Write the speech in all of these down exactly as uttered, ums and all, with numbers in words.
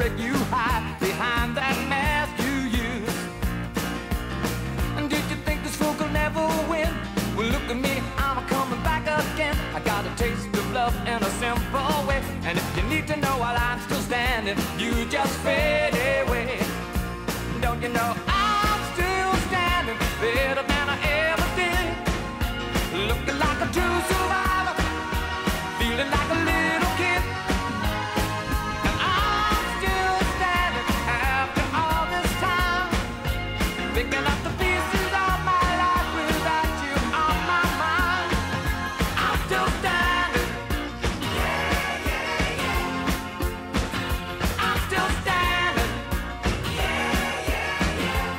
wreck you hide behind that mask you use. And did you think this fool could never win? Well, look at me, I'm coming back again. I got a taste of love in a simple way. And if you need to know while I'm still standing, you just fade away. Don't you know I'm still standing better than I ever did? Looking like a true survivor, feeling like a little kid. And I'm still standing after all this time, picking up the pieces of my life without you on my mind. I'm still standing. Yeah, yeah, yeah. I'm still standing. Yeah, yeah,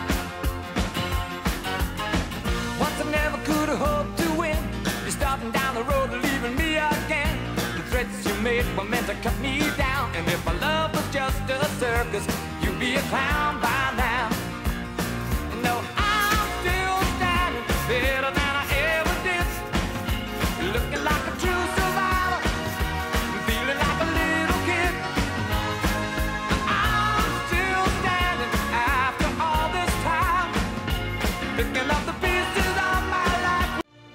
yeah. Once I never could have hoped to win. You're starting down the road and leaving me again. The threats you made were meant to cut me down. And if our love was just a circus, you'd be a clown by now. And no, I'm still standing better than I ever did. Looking like a true survivor, feeling like a little kid. And I'm still standing after all this time, picking up the pieces of my life.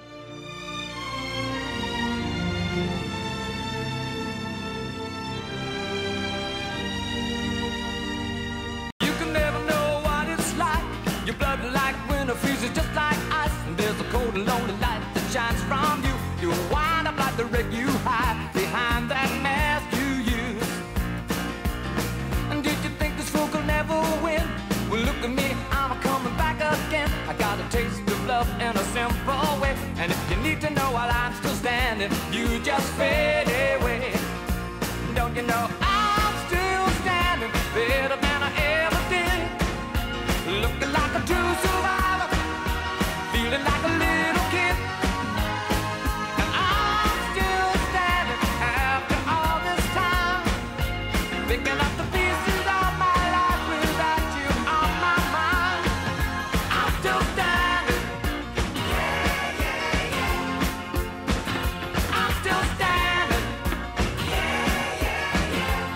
You can never know what it's like. Your blood like winter freezes just like ice. And there's a cold and lonely light that shines from you. You wind up like the wreck you hide behind that mask you use. And did you think this fool could never win? Well, look at me, I'm coming back again. I got a taste of love in a simple way. And if you need to know while I'm still standing, you just fade away. Don't you know I'm still standing better than I ever did? Looking like a true survivor, feeling like a little kid. And I'm still standing after all this time, picking up the pieces of my life without you on my mind. I'm still standing. Yeah, yeah, yeah. I'm still standing. Yeah, yeah,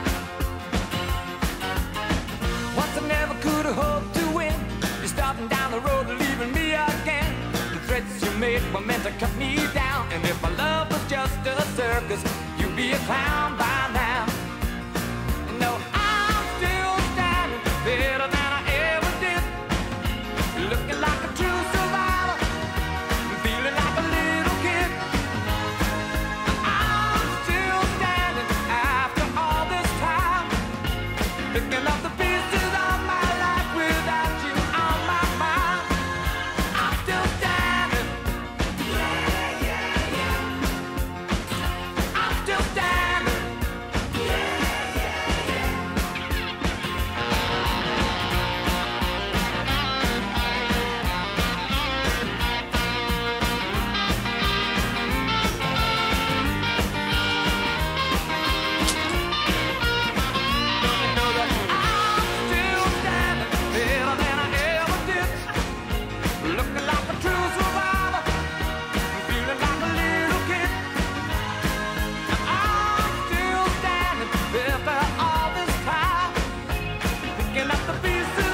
yeah. Once I never could have hoped to win. You're starting down the road and leaving me again. The threats you made were meant to cut me down. And if our love was just a circus, you'd be a clown by now. No, I'm still standing better than I ever did. Looking like a true survivor, feeling like a little kid. I'm still standing after all this time, picking up the pieces of my life without you on my mind. I'm still standing. Yeah, yeah, yeah. I'm still standing. Yeah, yeah, yeah. Don't you know that I'm still standing better than I ever did? Looking like a true survivor, feeling like a little kid. And I'm still standing after all this time, picking up the pieces